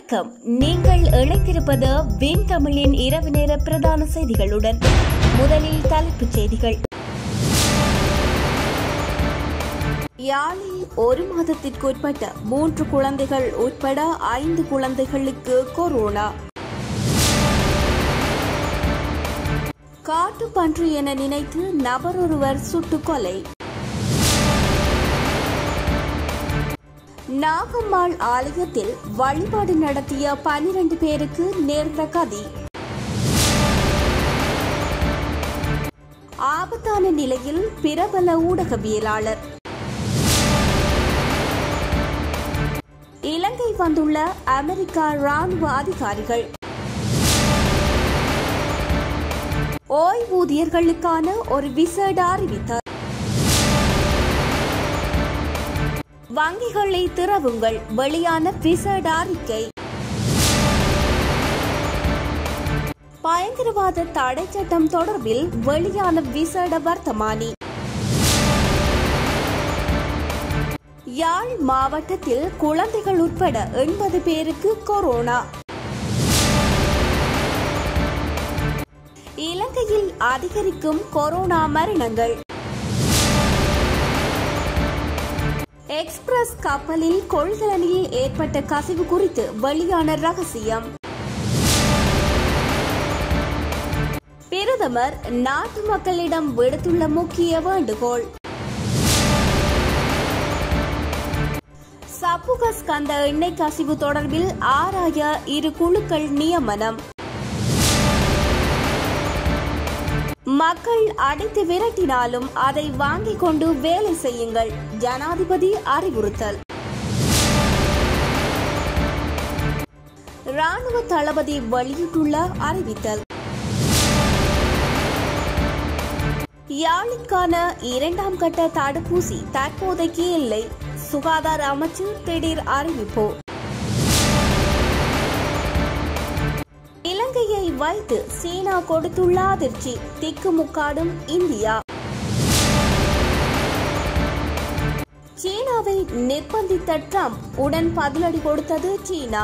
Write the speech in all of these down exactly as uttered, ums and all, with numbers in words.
வணக்கம். நீங்கள் இணைந்திருப்பது வின் தமிழின் இரவு நேர பிரதான செய்திகளுடன். முதலில் தலைப்புச் செய்திகள். யாழில் ஒரு மாதத்திற்குட்பட்ட மூன்று குழந்தைகள் உட்பட ஐந்து குழந்தைகளுக்கு கொரோனா. காட்டுப்பன்றி என நினைத்து நபர் ஒருவர் சுட்டுக் கொலை. நாகம்மாள் ஆலயத்தில் வழிபாடு நடத்திய பனிரண்டு பேருக்கு நேர்ந்த கதி. ஆபத்தான நிலையில் பிரபல ஊடகவியலாளர். இலங்கை வந்துள்ள அமெரிக்கா ராணுவ அதிகாரிகள். ஓய்வூதியர்களுக்கான ஒரு விசேட அறிவித்தார். வங்கிகளை திறவுங்கள், வெளியான விசேட அறிக்கை. பயங்கரவாத தடை சட்டம் தொடர்பில் வெளியான விசேட வர்த்தமானி. யாழ் மாவட்டத்தில் குழந்தைகள் உட்பட எண்பது பேருக்கு கொரோனா. இலங்கையில் அதிகரிக்கும் கொரோனா மரணங்கள். எக்ஸ்பிரஸ் கப்பலில் கொள்கலனில் ஏற்பட்ட கசிவு குறித்து வெளியான ரகசியம். பிரதமர் நாட்டு மக்களிடம் விடுத்துள்ள முக்கிய வேண்டுகோள். சப்புகஸ்கந்த எண்ணெய் கசிவு தொடர்பில் ஆராய இரு குழுக்கள் நியமனம். மக்கள் அடித்து விரட்டினாலும் அதை வாங்கிக் கொண்டு வேலை செய்யுங்கள், ஜனாதிபதி அறிவுறுத்தல். ராணுவ தளபதி வெளியிட்டுள்ள அறிவித்தல். யாழுக்கான இரண்டாம் கட்ட தடுப்பூசி தற்போதைக்கு இல்லை, சுகாதார அமைச்சு திடீர் அறிவிப்பு. இலங்கையை வைத்து சீனா கொடுத்துள்ள அதிர்ச்சி, திக்குமுக்காடும் இந்தியா. சீனாவை நிர்பந்தித்த ட்ரம்ப் உடன் பதிலடி கொடுத்தது சீனா.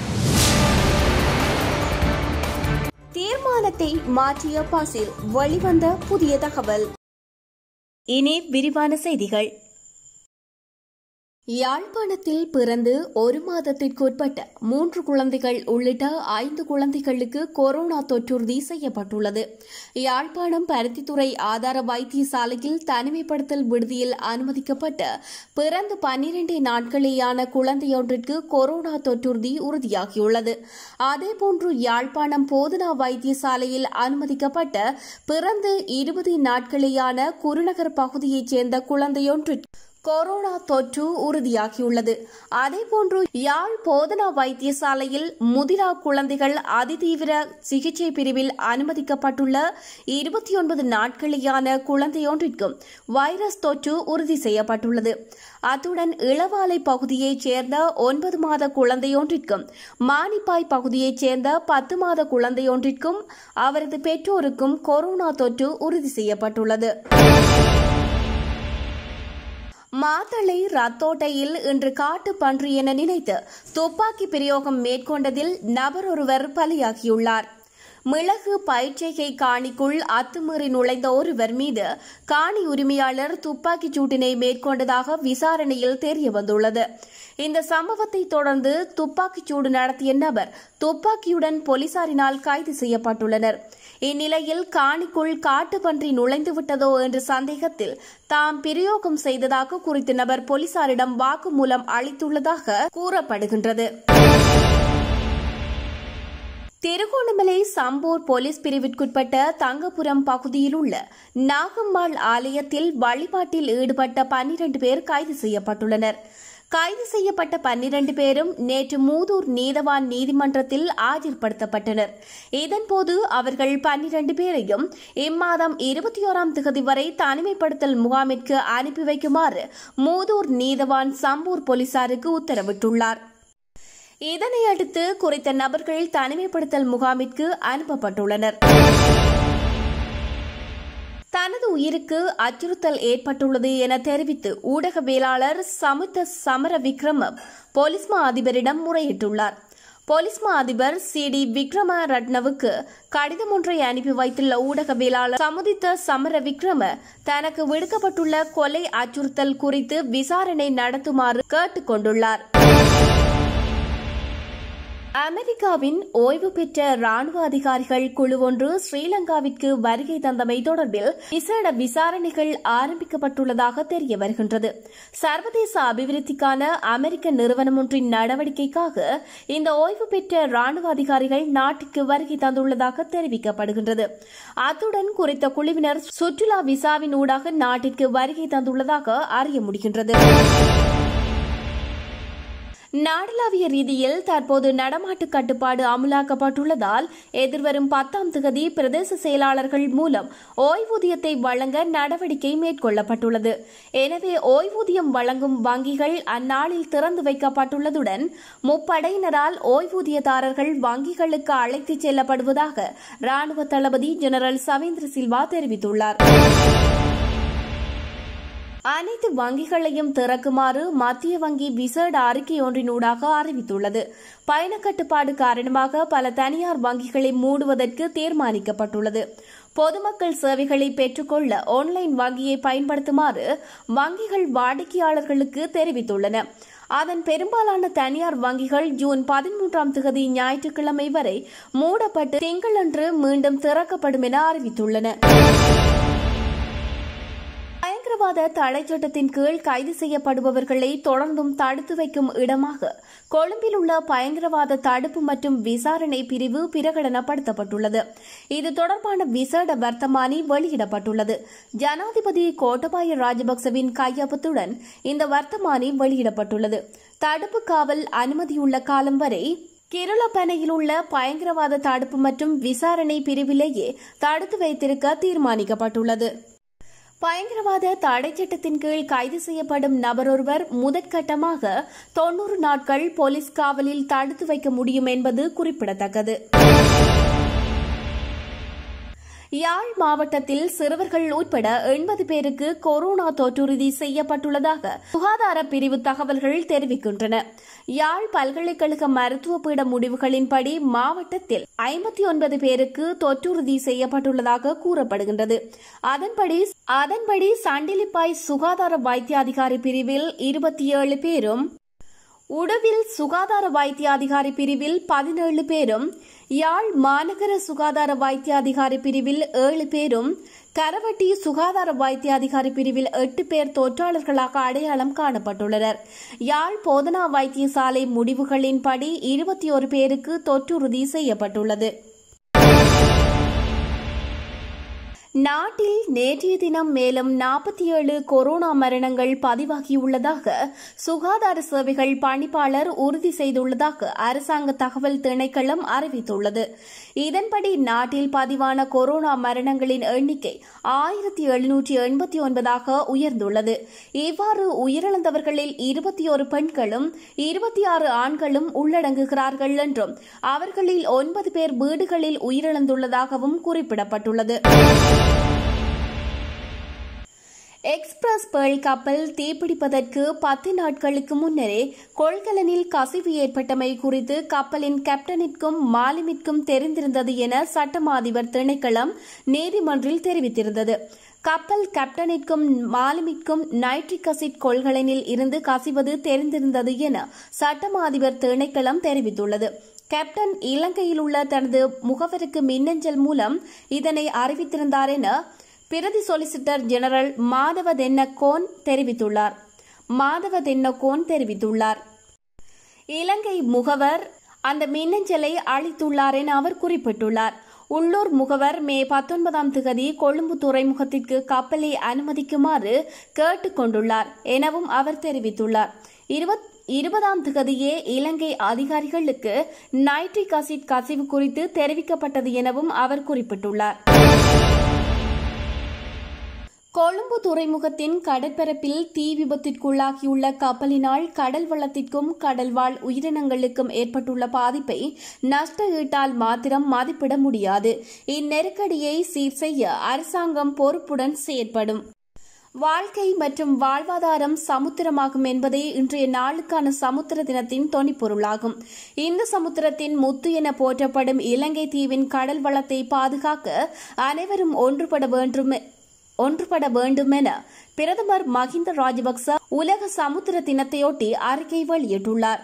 தீர்மானத்தை மாற்றிய பசில் வெளிவந்த புதிய தகவல். இனி விரிவான செய்திகள். யாழ்ப்பாணத்தில் பிறந்து ஒரு மாதத்திற்குட்பட்ட மூன்று குழந்தைகள் உள்ளிட்ட ஐந்து குழந்தைகளுக்கு கொரோனா தொற்றுறுதி செய்யப்பட்டுள்ளது. யாழ்ப்பாணம் பருத்தித்துறை ஆதார வைத்தியசாலையில் தனிமைப்படுத்தல் விடுதியில் அனுமதிக்கப்பட்ட பிறந்து பன்னிரண்டு நாட்களேயான குழந்தையொன்றிற்கு கொரோனா தொற்றுறுதி உறுதியாகியுள்ளது. அதேபோன்று யாழ்ப்பாணம் போதனா வைத்தியசாலையில் அனுமதிக்கப்பட்ட பிறந்து இருபது நாட்களேயான குருநகர் பகுதியைச் சேர்ந்த குழந்தையொன்றிற்கு கொரோனா தொற்று உறுதியாகியுள்ளது. அதேபோன்று யாழ் போதனா வைத்தியசாலையில் முதிரா குழந்தைகள் அதிதீவிர சிகிச்சை பிரிவில் அனுமதிக்கப்பட்டுள்ள இருபத்தி ஒன்பது நாட்களேயான குழந்தையொன்றிற்கும் வைரஸ் தொற்று உறுதி செய்யப்பட்டுள்ளது. அத்துடன் இளவாலை பகுதியைச் சேர்ந்த ஒன்பது மாத குழந்தையொன்றிற்கும் மானிப்பாய் பகுதியைச் சேர்ந்த பத்து மாத குழந்தையொன்றிற்கும் அவரது பெற்றோருக்கும் கொரோனா தொற்று உறுதி செய்யப்பட்டுள்ளது. மாத்தளை ரத்தோட்டையில் இன்று காட்டு பன்றி என நினைத்து துப்பாக்கி பிரயோகம் மேற்கொண்டதில் நபர் ஒருவர் பலியாகியுள்ளார். மிளகு பயிற்சிகை காணிக்குள் அத்துமீறி நுழைந்த ஒருவர் மீது காணி உரிமையாளர் துப்பாக்கிச் சூட்டினை மேற்கொண்டதாக விசாரணையில் தெரியவந்துள்ளது. இந்த சம்பவத்தை தொடர்ந்து துப்பாக்கிச் சூடு நடத்திய நபர் துப்பாக்கியுடன் போலீசாரினால் கைது செய்யப்பட்டுள்ளனர். இந்நிலையில் காணிக்குள் காட்டுப்பன்றி நுழைந்துவிட்டதோ என்ற சந்தேகத்தில் தாம் பிரயோகம் செய்ததாக குறித்த நபர் போலீசாரிடம் வாக்குமூலம் அளித்துள்ளதாக கூறப்படுகின்றது. திருகோணமலை சம்பூர் போலீஸ் பிரிவிற்குட்பட்ட தங்கபுரம் பகுதியில் உள்ள நாகம்மாள் ஆலயத்தில் வழிபாட்டில் ஈடுபட்ட பன்னிரண்டு பேர் கைது செய்யப்பட்டுள்ளனர். கைது செய்யப்பட்ட பன்னிரண்டு பேரும் நேற்று மூதூர் நீதவான் நீதிமன்றத்தில் ஆஜர்படுத்தப்பட்டனர். இதன்போது அவர்கள் பன்னிரண்டு பேரையும் இம்மாதம் இருபத்தி ஓராம் தேதி வரை தனிமைப்படுத்தல் முகாமிற்கு அனுப்பி வைக்குமாறு மூதூர் நீதவான் சம்பூர் போலீசாருக்கு உத்தரவிட்டுள்ளார். இதனையடுத்து குறித்த நபர்கள் தனிமைப்படுத்தல் முகாமிற்கு அனுப்பப்பட்டுள்ளனர். தனது உயிருக்கு அச்சுறுத்தல் ஏற்பட்டுள்ளது என தெரிவித்து ஊடகவியலாளர் சமுத்த சமர விக்ரம போலீஸ் மா அதிபரிடம் முறையிட்டுள்ளார். போலீஸ் மா அதிபர் சி டி விக்ரம ரட்னவுக்கு கடிதம் ஒன்றை அனுப்பி வைத்துள்ள ஊடகவியலாளர் சமுதித்த சமர விக்ரம தனக்கு விடுக்கப்பட்டுள்ள கொலை அச்சுறுத்தல் குறித்து விசாரணை நடத்துமாறு கேட்டுக் கொண்டுள்ளார். அமெரிக்காவின் ஓய்வு பெற்ற ராணுவ அதிகாரிகள் குழு ஒன்று ஸ்ரீலங்காவிற்கு வருகை தந்தமை தொடர்பில் விசேட விசாரணைகள் ஆரம்பிக்கப்பட்டுள்ளதாக தெரிய வருகின்றது. சர்வதேச அபிவிருத்திக்கான அமெரிக்க நிறுவனம் ஒன்றின் நடவடிக்கைக்காக இந்த ஓய்வு பெற்ற ராணுவ அதிகாரிகள் நாட்டிற்கு வருகை தந்துள்ளதாக தெரிவிக்கப்படுகின்றது. அத்துடன் குறித்த குழுவினர் சுற்றுலா விசாவின் ஊடாக நாட்டிற்கு வருகை தந்துள்ளதாக அறிய முடிகின்றது. நாடளாவிய ரீதியில் தற்போது நடமாட்டு கட்டுப்பாடு அமுலாக்கப்பட்டுள்ளதால் எதிர்வரும் பத்தாம் திகதி பிரதேச செயலாளர்கள் மூலம் ஓய்வூதியத்தை வழங்க நடவடிக்கை மேற்கொள்ளப்பட்டுள்ளது. எனவே ஓய்வூதியம் வழங்கும் வங்கிகள் அந்நாளில் திறந்து வைக்கப்பட்டுள்ளதுடன் முப்படையினரால் ஓய்வூதியதாரர்கள் வங்கிகளுக்கு அழைத்துச் செல்லப்படுவதாக ராணுவ தளபதி ஜெனரல் சவேந்திர சில்வா தெரிவித்துள்ளார். அனைத்து வங்கிகளையும் திறக்குமாறு மத்திய வங்கி விசேட அறிக்கை ஒன்றினூடாக அறிவித்துள்ளது. பயண கட்டுப்பாடு காரணமாக பல தனியார் வங்கிகளை மூடுவதற்கு தீர்மானிக்கப்பட்டுள்ளது. பொதுமக்கள் சேவைகளை பெற்றுக்கொள்ள ஆன்லைன் வங்கியை பயன்படுத்துமாறு வங்கிகள் வாடிக்கையாளர்களுக்கு தெரிவித்துள்ளன. அதன் பெரும்பாலான தனியார் வங்கிகள் ஜூன் பதிமூன்றாம் தேதி ஞாயிற்றுக்கிழமை வரை மூடப்பட்டு திங்களன்று மீண்டும் திறக்கப்படும் என அறிவித்துள்ளன. பயங்கரவாத தடைச் சட்டத்தின் கீழ் கைது செய்யப்படுபவர்களை தொடர்ந்தும் தடுத்து வைக்கும் இடமாக கொழும்பில் உள்ள பயங்கரவாத தடுப்பு மற்றும் விசாரணை பிரிவு பிரகடனப்படுத்தப்பட்டுள்ளது. இது தொடர்பான விசேட வர்த்தமானி வெளியிடப்பட்டுள்ளது. ஜனாதிபதி கோட்டபாய ராஜபக்சவின் கையொப்பத்துடன் இந்த வர்த்தமானி வெளியிடப்பட்டுள்ளது. தடுப்பு காவல் அனுமதியுள்ள காலம் வரை கிருளப்பனையில் உள்ள பயங்கரவாத தடுப்பு மற்றும் விசாரணை பிரிவிலேயே தடுத்து வைத்திருக்க தீர்மானிக்கப்பட்டுள்ளது. பயங்கரவாத தடை சட்டத்தின் கீழ் கைது செய்யப்படும் நபரொருவர் முதற்கட்டமாக தொன்னூறு நாட்கள் போலீஸ் காவலில் தடுத்து வைக்க முடியும் என்பது குறிப்பிடத்தக்கது. யாழ் மாவட்டத்தில் சிறுவர்கள் உட்பட எண்பது பேருக்கு கொரோனா தொற்றுறுதி செய்யப்பட்டுள்ளதாக சுகாதார பிரிவு தகவல்கள் தெரிவிக்கின்றன. யாழ் பல்கலைக்கழக மருத்துவ பீட முடிவுகளின்படி மாவட்டத்தில் ஐம்பத்தி ஒன்பது பேருக்கு தொற்றுறுதி செய்யப்பட்டுள்ளதாக கூறப்படுகின்றது. அதன்படி அதன்படி சண்டிலிப்பாய் சுகாதார வைத்திய அதிகாரி பிரிவில் இருபத்தி ஏழு பேரும், உடுவில் சுகாதார வைத்திய அதிகாரி பிரிவில் பதினேழு பேரும், யாழ் மாநகர சுகாதார வைத்திய அதிகாரி பிரிவில் ஏழு பேரும், கரவட்டி சுகாதார வைத்திய அதிகாரி பிரிவில் எட்டு பேர் தொற்றாளர்களாக அடையாளம் காணப்பட்டுள்ளனர். யாழ் போதனா வைத்தியசாலை முடிவுகளின்படி இருபத்தி ஒரு பேருக்கு தொற்றுறுதி செய்யப்பட்டுள்ளது. நாட்டில் நேற்றைய தினம் மேலும் நாற்பத்தி ஏழு கொரோனா மரணங்கள் பதிவாகியுள்ளதாக சுகாதார சேவைகள் பணிப்பாளர் உறுதி செய்துள்ளதாக அரசாங்க தகவல் திணைக்களம் அறிவித்துள்ளது. இதன்படி நாட்டில் பதிவான கொரோனா மரணங்களின் எண்ணிக்கை ஆயிரத்தி எழுநூற்றி எண்பத்தி ஒன்பதாக உயர்ந்துள்ளது. இவ்வாறு உயிரிழந்தவர்களில் இருபத்தி ஒரு பெண்களும் இருபத்தி ஆறு ஆண்களும் உள்ளடங்குகிறார்கள் என்றும் அவர்களில் ஒன்பது பேர் வீடுகளில் உயிரிழந்துள்ளதாகவும் குறிப்பிடப்பட்டுள்ளது. எக்ஸ்பிரஸ் பேர்ல் கப்பல் தீப்பிடிப்பதற்கு பத்து நாட்களுக்கு முன்னரே கொள்கலனில் கசிவு ஏற்பட்டமை குறித்து கப்பலின் கேப்டனிற்கும் மாலுமிற்கும் தெரிந்திருந்தது என சட்டமா அதிபர் திணைக்களம் நீதிமன்றில் தெரிவித்திருந்தது. கப்பல் கேப்டனிற்கும் மாலுமிற்கும் நைட்ரிக் அசிட் கொள்கலனில் இருந்து கசிவது தெரிந்திருந்தது என சட்டமா அதிபர் திணைக்களம் தெரிவித்துள்ளது. கேப்டன் இலங்கையில் உள்ள தனது முகவருக்கு மின்னஞ்சல் மூலம் இதனை அறிவித்திருந்தார் என பிரதி சொலிசிட்டர் ஜெனரல் மாதவ தென்னக்கோன் தெரிவித்துள்ளார் மாதவ தென்னக்கோன் தெரிவித்துள்ளார் இலங்கை முகவர் அந்த மின்னஞ்சலை அளித்துள்ளார் என அவர் குறிப்பிட்டுள்ளார். உள்ளூர் முகவர் மே பத்தொன்பதாம் தேதி கொழும்பு துறைமுகத்திற்கு கப்பலை அனுமதிக்குமாறு கேட்டுக் கொண்டுள்ளார் எனவும் அவர் தெரிவித்துள்ளார். இருபதாம் தேதியே இலங்கை அதிகாரிகளுக்கு நைட்ரிக் அசிட் கசிவு குறித்து தெரிவிக்கப்பட்டது எனவும் அவர் குறிப்பிட்டுள்ளார். கொழும்பு துறைமுகத்தின் கடற்பரப்பில் தீ விபத்திற்குள்ளாகியுள்ள கப்பலினால் கடல் வளத்திற்கும் கடல்வாழ் உயிரினங்களுக்கும் ஏற்பட்டுள்ள பாதிப்பை நஷ்ட ஈட்டால் மாத்திரம் மதிப்பிட முடியாது. இந்நெருக்கடியை சீர் செய்ய அரசாங்கம் பொறுப்புடன் செயற்படும். வாழ்க்கை மற்றும் வாழ்வாதாரம் சமுத்திரமாகும் என்பதே இன்றைய நாளுக்கான சமுத்திர தினத்தின் தொனிப்பொருளாகும். இந்த சமுத்திரத்தின் முத்து என போற்றப்படும் இலங்கை தீவின் கடல் வளத்தை பாதுகாக்க அனைவரும் ஒன்றுபட வேண்டும் ஒன்றுபட வேண்டும் என பிரதமர் மஹிந்த ராஜபக்ச உலக சமுத்திர தினத்தையொட்டி அறிக்கை வெளியிட்டுள்ளார்.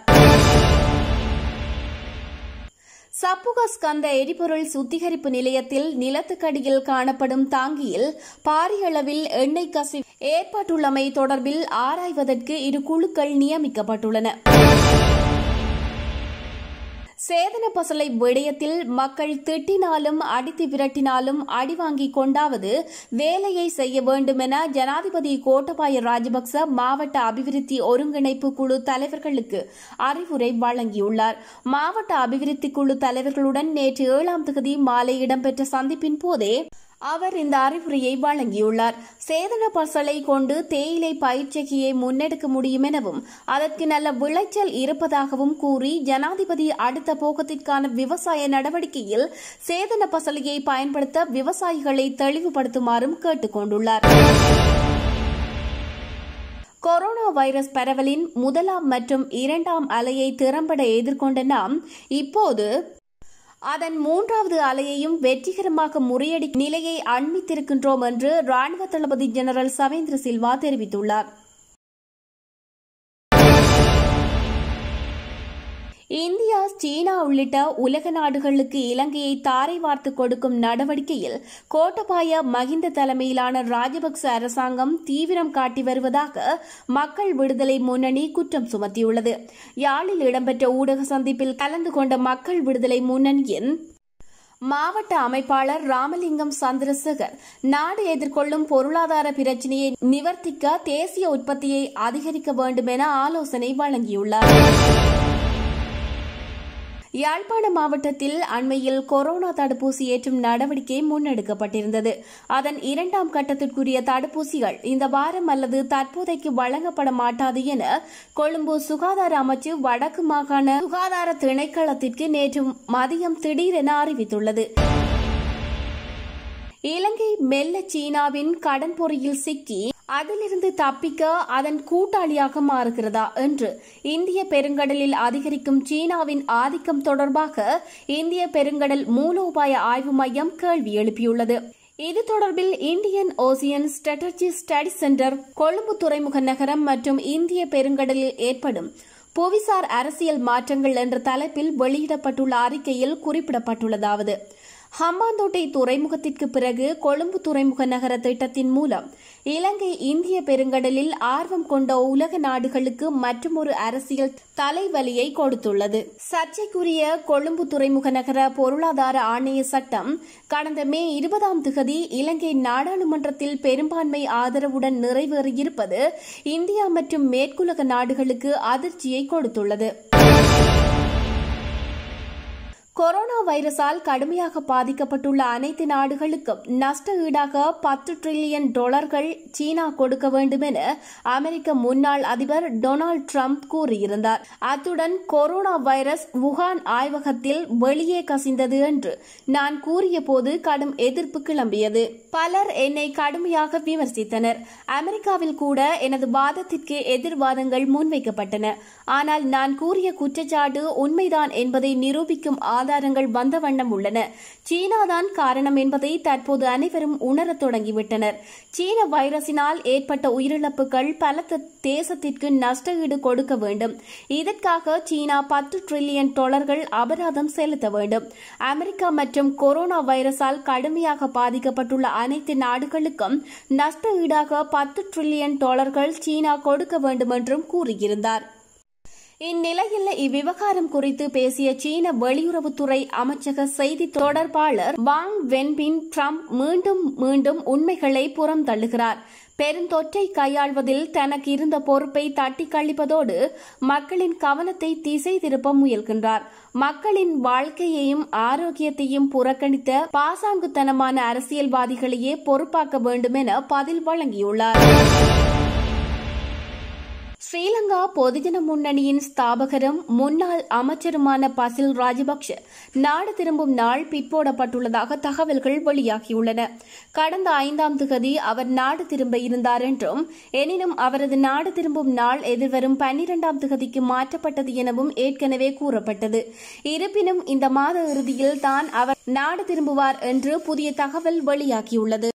சப்புகஸ்கந்த எரிபொருள் சுத்திகரிப்பு நிலையத்தில் நிலத்துக்கடியில் காணப்படும் தாங்கியில் பாரிய அளவில் எண்ணெய் கசிவு ஏற்பட்டுள்ளமை தொடர்பில் ஆராய்வதற்கு இரு குழுக்கள் நியமிக்கப்பட்டுள்ளன. சேதன பசலை விடயத்தில் மக்கள் திட்டினாலும் அடித்து விரட்டினாலும் அடிவாங்கிக் கொண்டாவது வேலையை செய்ய வேண்டும் என ஜனாதிபதி கோட்டபாய ராஜபக்ச மாவட்ட அபிவிருத்தி ஒருங்கிணைப்பு குழு தலைவர்களுக்கு அறிவுரை வழங்கியுள்ளார். மாவட்ட அபிவிருத்தி குழு தலைவர்களுடன் நேற்று ஏழாம் தேதி மாலை இடம்பெற்ற சந்திப்பின் போதே அவர் இந்த அறிவுரையை வழங்கியுள்ளார். சேதன பசலை கொண்டு தேயிலை பயிர்ச்செய்கையை முன்னெடுக்க முடியும் எனவும் அதற்கு நல்ல விளைச்சல் இருப்பதாகவும் கூறி ஜனாதிபதி அடுத்த போகத்திற்கான விவசாய நடவடிக்கையில் சேதன பசலையை பயன்படுத்த விவசாயிகளை தெளிவுபடுத்துமாறும் கேட்டுக் கொண்டுள்ளார். கொரோனா வைரஸ் பரவலின் முதலாம் மற்றும் இரண்டாம் அலையை திறம்பட எதிர்கொண்ட நாம் இப்போது அதன் மூன்றாவது அலையையும் வெற்றிகரமாக முறியடிக்கும் நிலையை அண்மித்திருக்கின்றோம் என்று ராணுவ தளபதி ஜெனரல் சவேந்திர சில்வா தெரிவித்துள்ளார். இந்தியா, சீனா உள்ளிட்ட உலக நாடுகளுக்கு இலங்கையை தாரை வார்த்து கொடுக்கும் நடவடிக்கையில் கோட்டபாய மஹிந்த தலைமையிலான ராஜபக்ச அரசாங்கம் தீவிரம் காட்டி வருவதாக மக்கள் விடுதலை முன்னணி குற்றம் சுமத்தியுள்ளது. யாழில் இடம்பெற்ற ஊடக சந்திப்பில் கலந்து கொண்ட மக்கள் விடுதலை முன்னணியின் மாவட்ட அமைப்பாளர் ராமலிங்கம் சந்திரசேகர் நாடு எதிர்கொள்ளும் பொருளாதார பிரச்சினையை நிவர்த்திக்க தேசிய உற்பத்தியை அதிகரிக்க வேண்டும் என ஆலோசனை வழங்கியுள்ளார். யாழ்ப்பாண மாவட்டத்தில் அண்மையில் கொரோனா தடுப்பூசி ஏற்றும் நடவடிக்கை முன்னெடுக்கப்பட்டிருந்தது. அதன் இரண்டாம் கட்டத்திற்குரிய தடுப்பூசிகள் இந்த வாரம் அல்லது தற்போதைக்கு வழங்கப்பட மாட்டாது என கொழும்பு சுகாதார அமைச்சு வடக்கு மாகாண சுகாதார திணைக்களத்திற்கு நேற்று மதியம் திடீரென அறிவித்துள்ளது. இலங்கை மெல்ல சீனாவின் கடன் பொறியில் சிக்கி அதிலிருந்து தப்பிக்க அதன் கூட்டாளியாக மாறுகிறதா என்று இந்திய பெருங்கடலில் அதிகரிக்கும் சீனாவின் ஆதிக்கம் தொடர்பாக இந்திய பெருங்கடல் மூலோபாய ஆய்வு மையம் கேள்வி எழுப்பியுள்ளது. இது தொடர்பில் Indian ocean strategy study centre Colombo துறைமுக நகரம் மற்றும் இந்திய பெருங்கடலில் ஏற்படும் புவிசார் அரசியல் மாற்றங்கள் என்ற தலைப்பில் வெளியிடப்பட்டுள்ள அறிக்கையில் குறிப்பிடப்பட்டுள்ளதாவது: ஹம்பாந்தோட்டை துறைமுகத்திற்கு பிறகு கொழும்பு துறைமுக நகர திட்டத்தின் மூலம் இலங்கை இந்திய பெருங்கடலில் ஆர்வம் கொண்ட உலக நாடுகளுக்கு மற்றொரு அரசியல் தலைவலியை கொடுத்துள்ளது. சர்ச்சைக்குரிய கொழும்பு துறைமுக நகர பொருளாதார ஆணைய சட்டம் கடந்த மே இருபதாம் திகதி இலங்கை நாடாளுமன்றத்தில் பெரும்பான்மை ஆதரவுடன் நிறைவேறியிருப்பது இந்தியா மற்றும் மேற்குலக நாடுகளுக்கு அதிர்ச்சியை கொடுத்துள்ளது. கொரோனா வைரஸால் கடுமையாக பாதிக்கப்பட்டுள்ள அனைத்து நாடுகளுக்கும் நஷ்ட ஈடாக பத்து டிரில்லியன் டாலர்கள் சீனா கொடுக்க வேண்டும் என அமெரிக்க முன்னாள் அதிபர் டொனால்டு டிரம்ப் கூறியிருந்தார். அத்துடன் கொரோனா வைரஸ் வுகான் ஆய்வகத்தில் வெளியே கசிந்தது என்று நான் கூறிய போது கடும் எதிர்ப்பு கிளம்பியது. பலர் என்னை கடுமையாக விமர்சித்தனர். அமெரிக்காவில் கூட எனது வாதத்திற்கு எதிர்வாதங்கள் முன்வைக்கப்பட்டன. ஆனால் நான் கூறிய குற்றச்சாட்டு உண்மைதான் என்பதை நிரூபிக்கும் ஆதாரங்கள் வந்த வண்ணம் உள்ளன. சீனாதான் காரணம் என்பதை தற்போது அனைவரும் உணரத் தொடங்கிவிட்டனர். சீன வைரஸினால் ஏற்பட்ட உயிரிழப்புகள் பலத்த தேசத்திற்கு நஷ்ட ஈடு கொடுக்க வேண்டும். இதற்காக சீனா பத்து டிரில்லியன் டாலர்கள் அபராதம் செலுத்த வேண்டும். அமெரிக்கா மற்றும் கொரோனா வைரஸால் கடுமையாக பாதிக்கப்பட்டுள்ள அனைத்து நாடுகளுக்கும் நஷ்ட ஈடாக பத்து டிரில்லியன் டாலர்கள் சீனா கொடுக்க வேண்டும் என்றும் கூறியிருந்தார். இந்நிலையில் இவ்விவகாரம் குறித்து பேசிய சீன வெளியுறவுத்துறை அமைச்சக செய்தி தொடர்பாளர் வாங் வென்பின் டிரம்ப் மீண்டும் மீண்டும் உண்மைகளை புறம் தள்ளுகிறார். பெருந்தொற்றை கையாள்வதில் தனக்கு இருந்த பொறுப்பை தட்டி கழிப்பதோடு மக்களின் கவனத்தை திசை திருப்ப முயல்கின்றார். மக்களின் வாழ்க்கையையும் ஆரோக்கியத்தையும் புறக்கணித்த பாசாங்குத்தனமான அரசியல்வாதிகளையே பொறுப்பாக்க வேண்டும் என பதில் வழங்கியுள்ளார். ஸ்ரீலங்கா பொதுஜன முன்னணியின் ஸ்தாபகரும் முன்னாள் அமைச்சருமான பசில் ராஜபக்ஷ நாடு திரும்பும் நாள் பிற்போடப்பட்டுள்ளதாக தகவல்கள் வெளியாகியுள்ளன. கடந்த ஐந்தாம் திகதி அவர் நாடு திரும்ப இருந்தார் என்றும், எனினும் அவரது நாடு திரும்பும் நாள் எதிர்வரும் பன்னிரண்டாம் திகதிக்கு மாற்றப்பட்டது எனவும் ஏற்கனவே கூறப்பட்டது. இருப்பினும் இந்த மாத இறுதியில் தான் அவர் நாடு திரும்புவார் என்று புதிய தகவல் வெளியாகியுள்ளது.